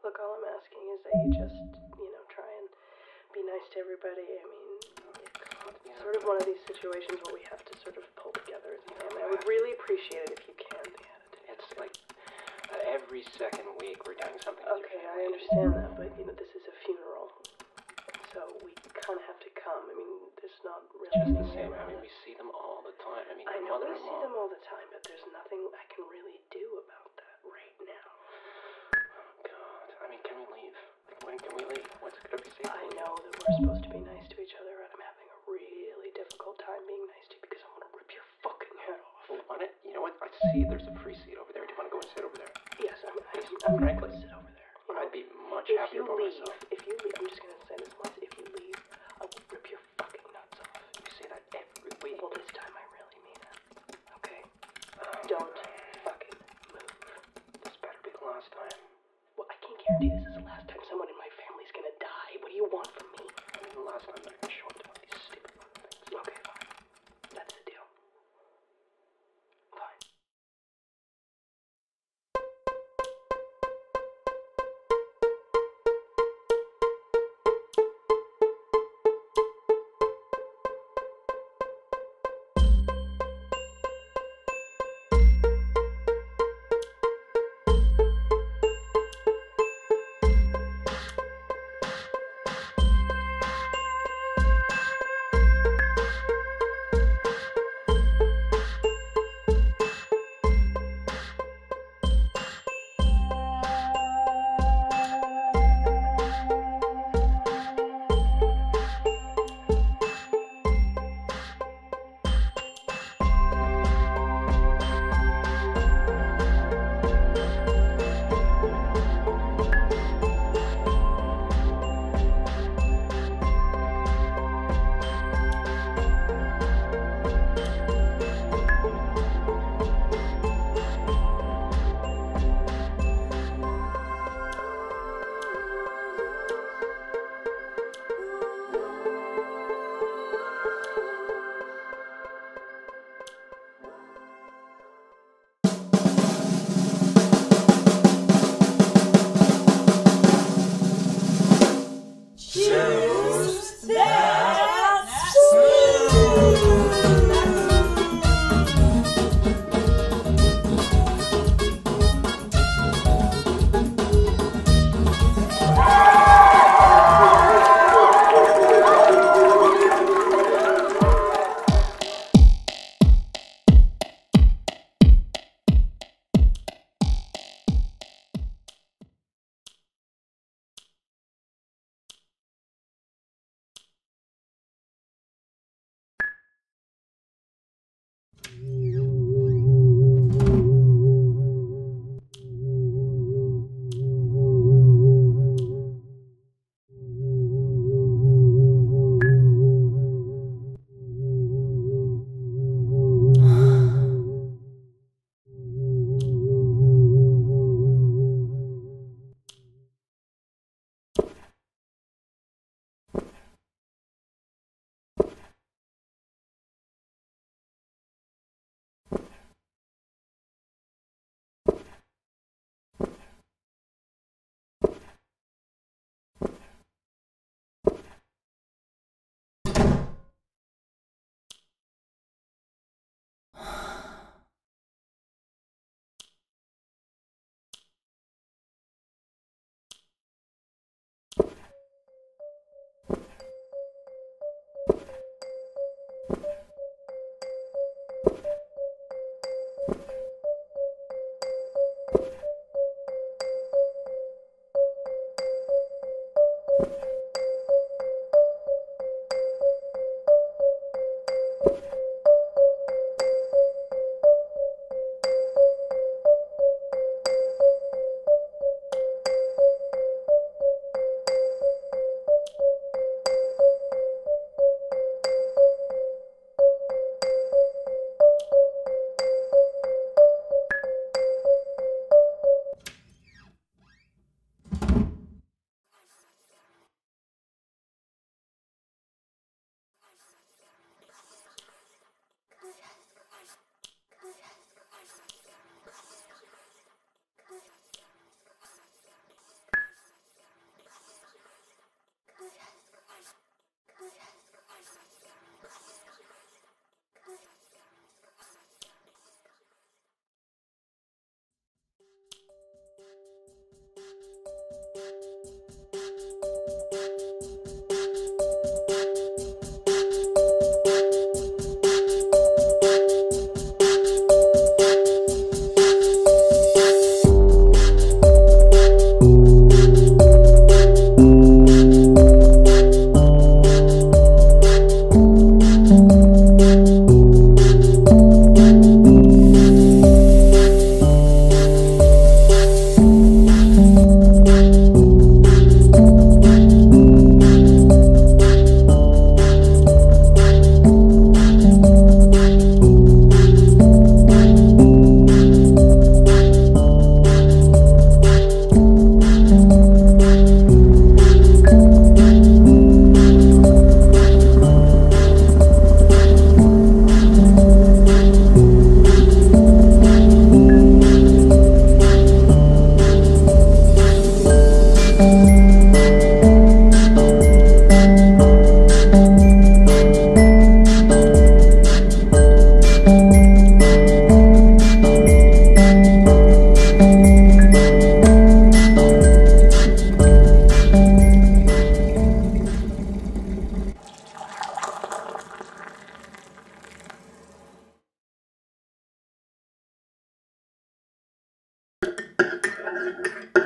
Look, all I'm asking is that you just, try and be nice to everybody. I mean, it's sort of one of these situations where we have to sort of pull together as a family. I would really appreciate it if you can. It's like every second week we're doing something. Okay, I understand that, but this is a funeral, so we kind of have to come. I mean, there's not really just any the same. way I mean, we see them all the time. I mean, I your know we see mother-in-law. them all the time, but there's nothing I can really do about that right now. Oh God, I mean, can we leave? Like, when can we leave? What's it gonna be safe? I know that we're supposed to be nice to each other, and I'm having a really difficult time being nice to you because I want to rip your fucking head off. You know what? I see there's a free seat over there. Do you want to go and sit over there? Yes, I'm going to sit over there. I'd be much If happier you by leave, myself. I'm just going to say this once. If you leave, I will rip your fucking nuts off. You say that every week. Well, this time I really mean it. Okay? Don't fucking move. This better be the last time. Well, I can't guarantee this is the last time someone in my family's going to die. What do you want from me? I mean, the last time that I can show up to all these stupid fucking things. Okay, fine. That's the deal. Fine. Bye.